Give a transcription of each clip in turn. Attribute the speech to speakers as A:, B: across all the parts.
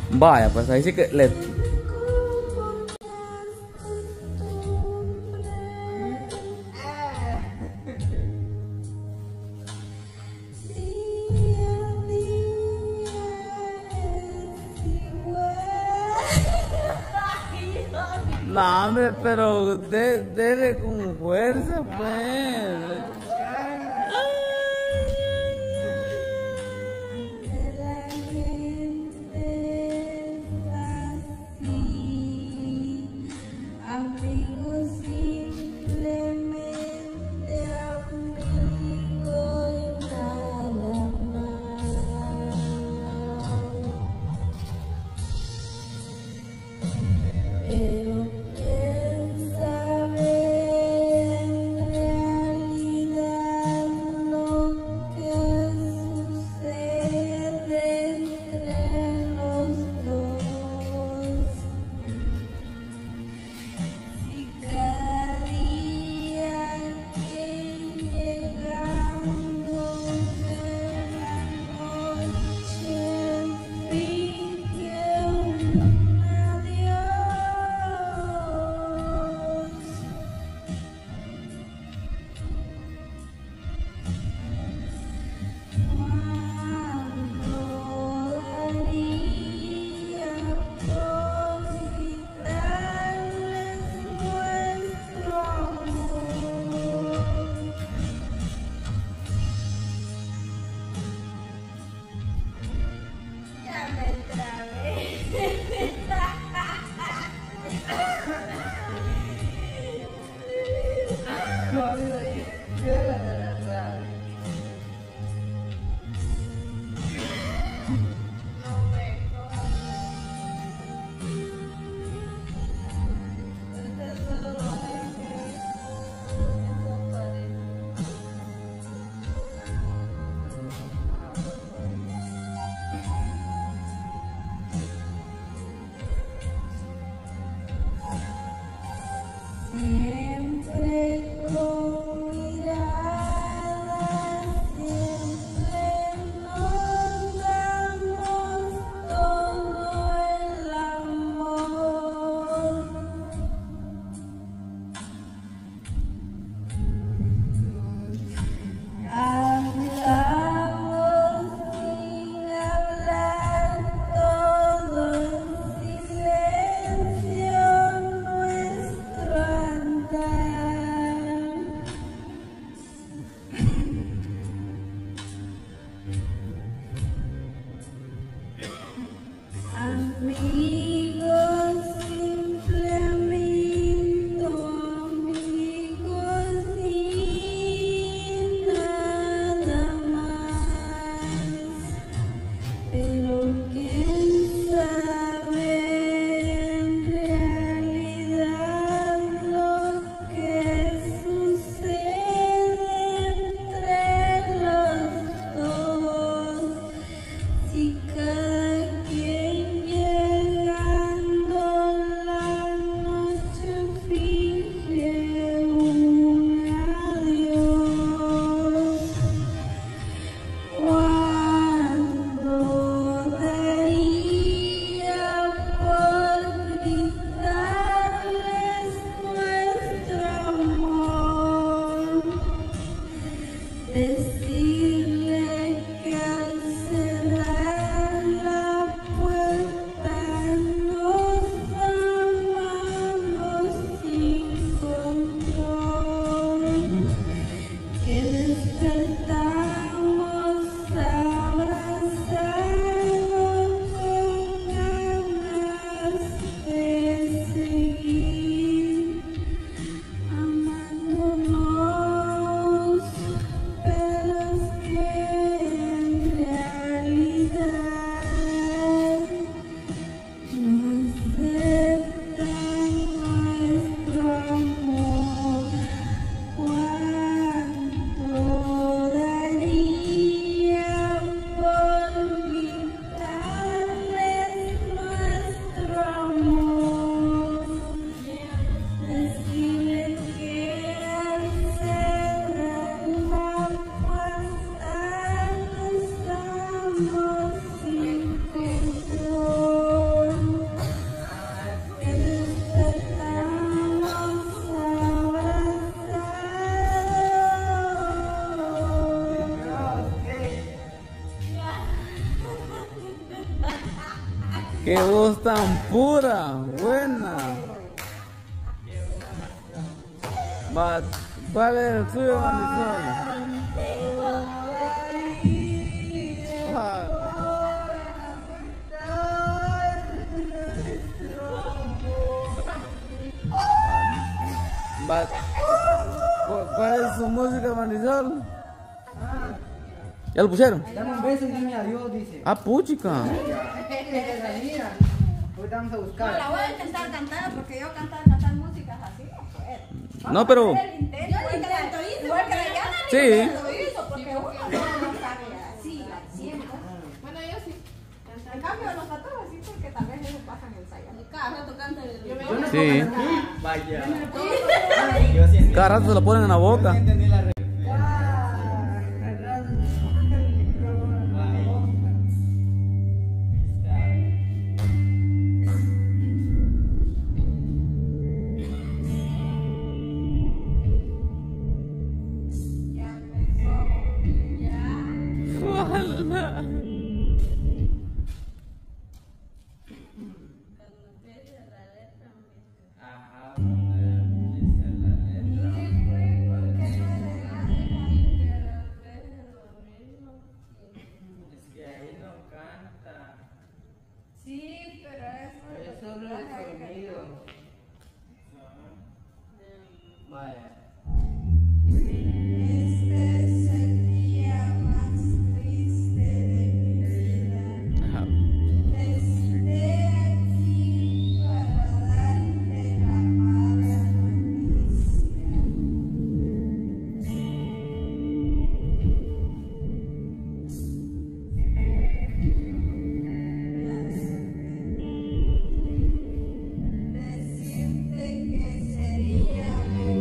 A: Vaya, pues ahí sí que le... No, hombre, pero dele con fuerza, pues. Qué voz tan pura, buena. Va, ¿cuál es el suyo, Marisol? ¿Cuál es su música, Marisol? ¿Ya lo pusieron?
B: Dame un beso y dime adiós, dice.
A: Ah, puchica.
B: Hoy vamos a
C: No,
B: buscar.
C: la voy a intentar cantar porque yo cantar músicas así no puedo.
A: No, pero...
C: Yo lo intento, igual que la Yana.
A: Sí.
C: Lo hizo porque uno no sabe así, siempre.
D: Bueno, yo sí.
C: En cambio, los tatuajes sí porque tal vez ellos pasan ensayando. Cada rato canta el...
B: Yo no
A: Sí.
B: puedo aquí. Vaya. Yo sí
A: Cada rato se lo ponen en la boca.
B: entendí la respuesta.
C: Sí, pero eso...
B: Solo el sonido. Vaya.
C: Este es el día más triste de mi vida. Esté aquí para darte la mala noticia. Decirte que sería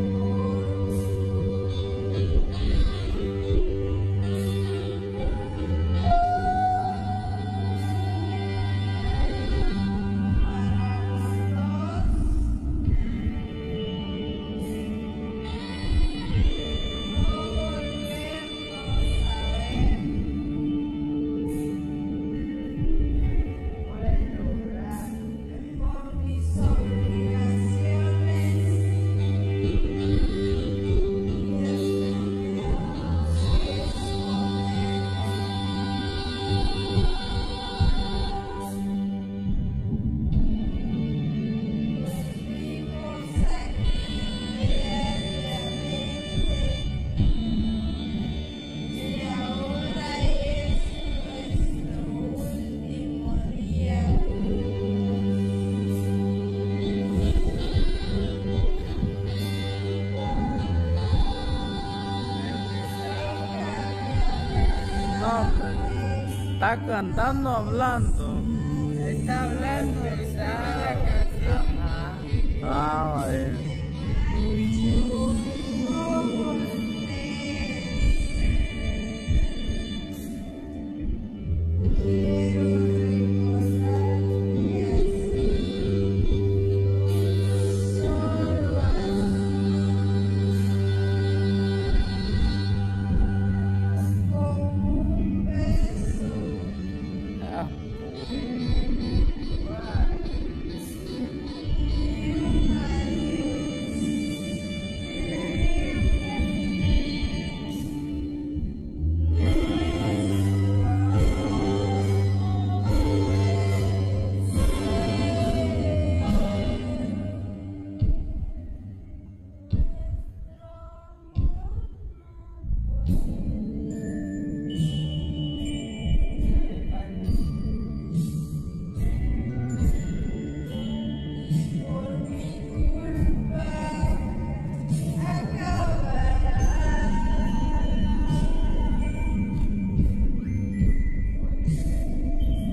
C: por mis obligaciones.
A: No, está cantando, hablando.
B: Está hablando, está cantando.
A: Ah, vale. Ah,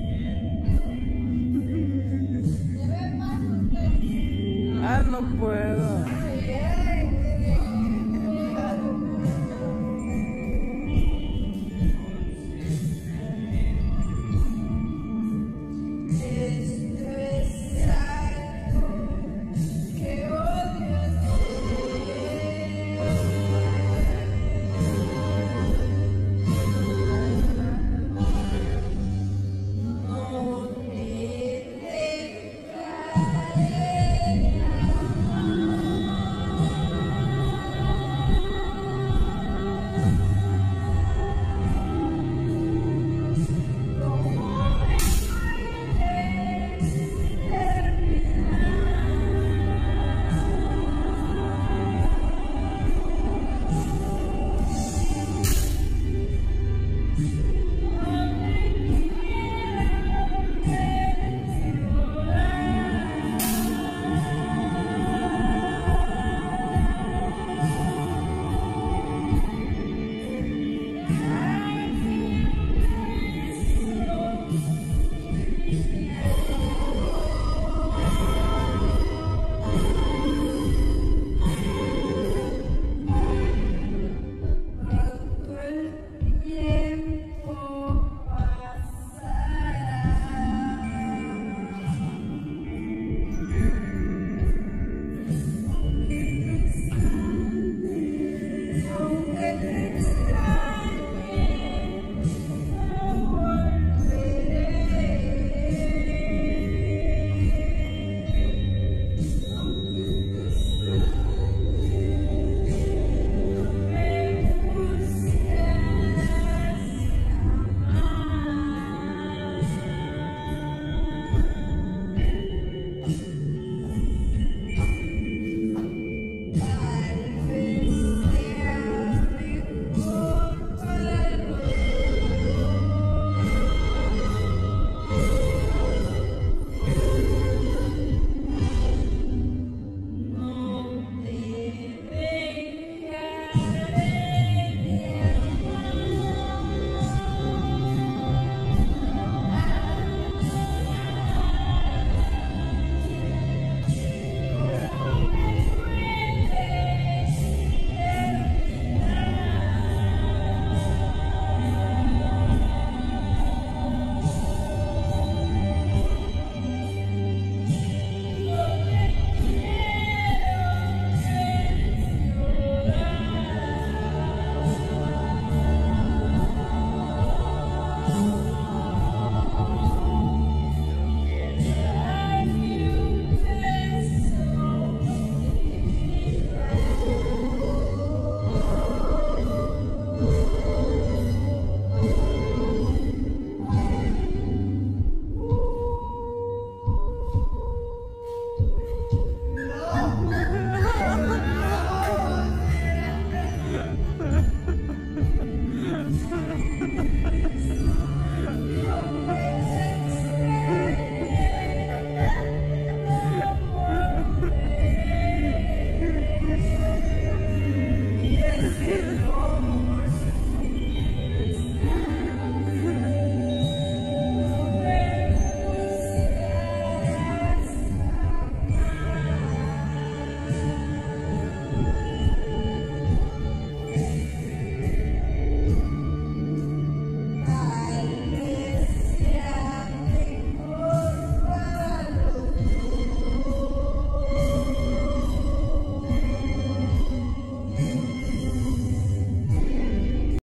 A: no puedo.